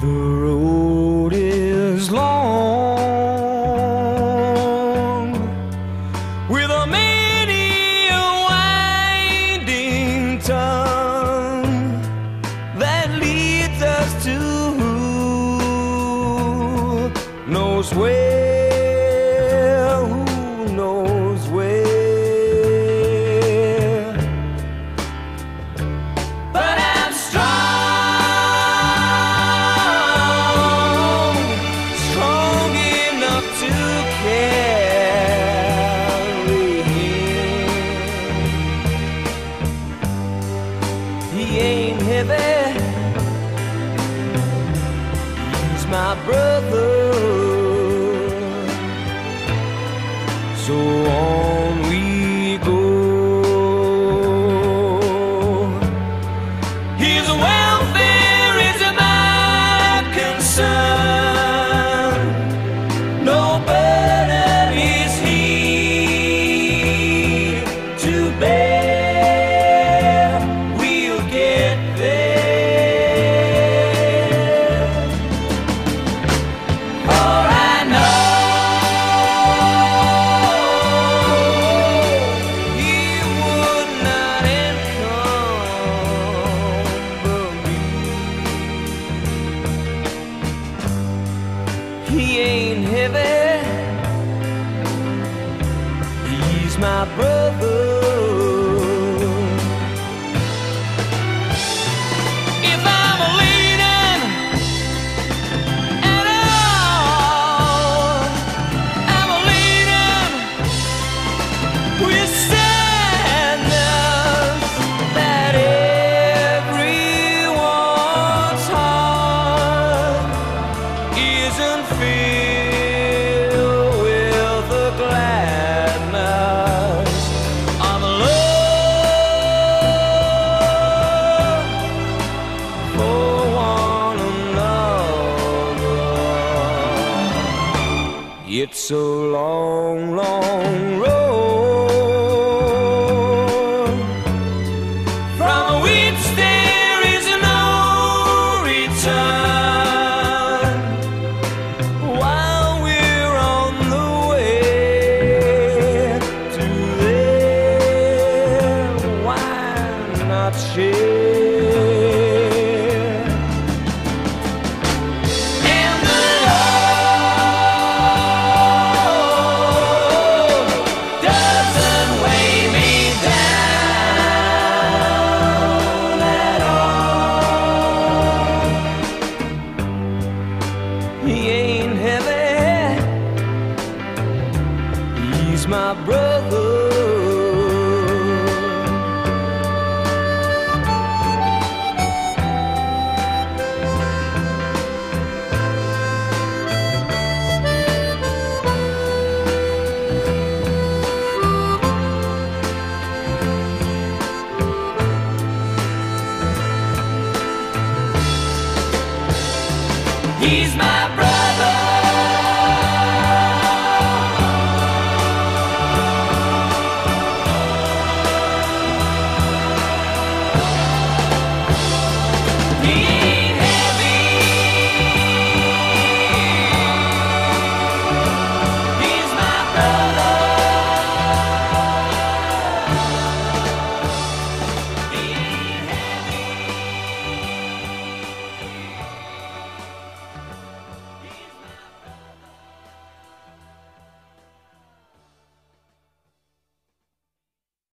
The road is long, with a many a winding tongue that leads us to who knows where, who knows where. But I'm strong, strong enough to carry him. He ain't heavy, he's my brother. So on we go. His welfare is my concern. No burden is he to bear. We'll get there. For I know he would not encumber me. He ain't heavy, he's my brother. If I'm leaning at all, I'm leaning with sadness that everyone's heart isn't filled with the gladness of love for one another. It's a long, long road from which there is no return. While we're on the way to there, why not share? And the Lord doesn't weigh me down at all. He ain't heavy, he's my brother.